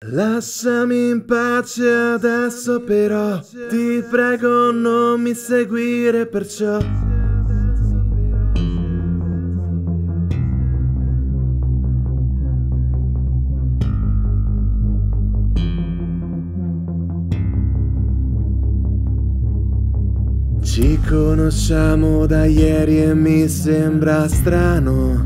Lasciami in pace adesso però, ti prego non mi seguire perciò. Ci conosciamo da ieri e mi sembra strano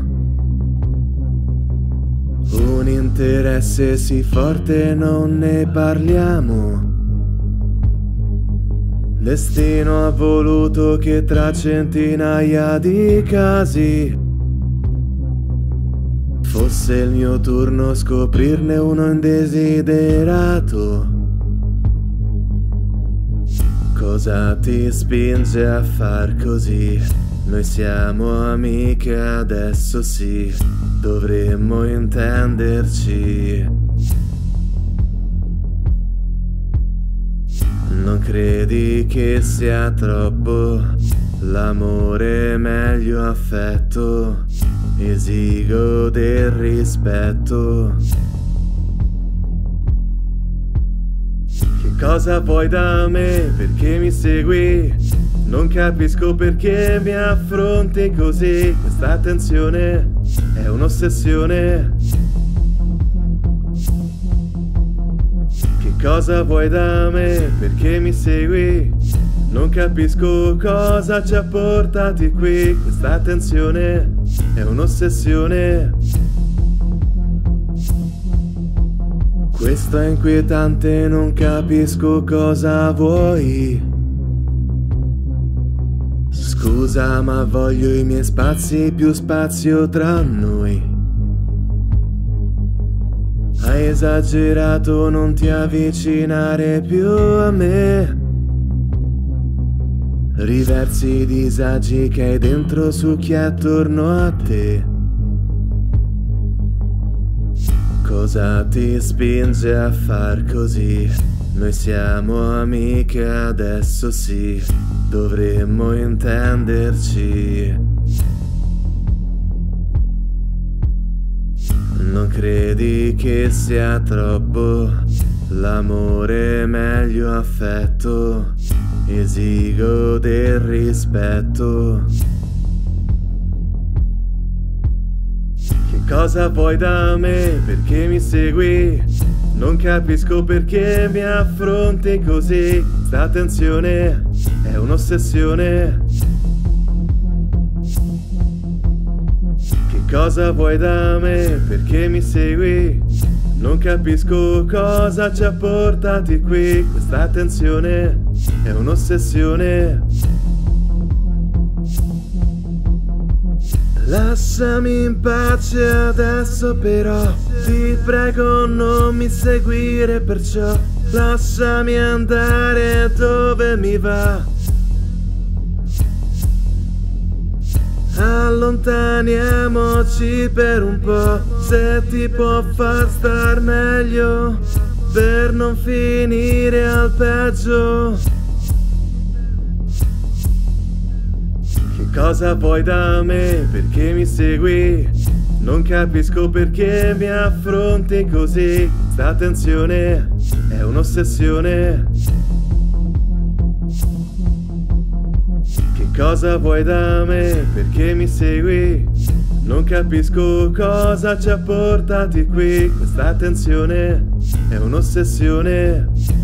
un interesse sì forte, non ne parliamo. Destino ha voluto che tra centinaia di casi fosse il mio turno scoprirne uno indesiderato. Cosa ti spinge a far così? Noi siamo amiche adesso sì, dovremmo intenderci. Non credi che sia troppo? L'amore è meglio affetto, esigo del rispetto. Che cosa vuoi da me? Perché mi segui? Non capisco perché mi affronti così. Questa tensione è un'ossessione. Che cosa vuoi da me? Perché mi segui? Non capisco cosa ci ha portati qui. Questa tensione è un'ossessione. Questo è inquietante, non capisco cosa vuoi. Scusa, ma voglio i miei spazi, più spazio tra noi. Hai esagerato, non ti avvicinare più a me. Riversi i disagi che hai dentro su chi è attorno a te. Cosa ti spinge a far così? Noi siamo amiche adesso sì, dovremmo intenderci. Non credi che sia troppo? L'amore è meglio affetto, esigo del rispetto. Che cosa vuoi da me? Perché mi segui? Non capisco perché mi affronti così. Sta tensione è un'ossessione. Che cosa vuoi da me? Perché mi segui? Non capisco cosa ci ha portati qui. Questa tensione è un'ossessione. Lasciami in pace adesso però, ti prego non mi seguire perciò. Lasciami andare dove mi va. Allontaniamoci per un po', se ti può far star meglio, per non finire al peggio. Cosa vuoi da me? Perché mi segui? Non capisco perché mi affronti così. Sta tensione è un'ossessione. Che cosa vuoi da me? Perché mi segui? Non capisco cosa ci ha portati qui. Questa tensione è un'ossessione.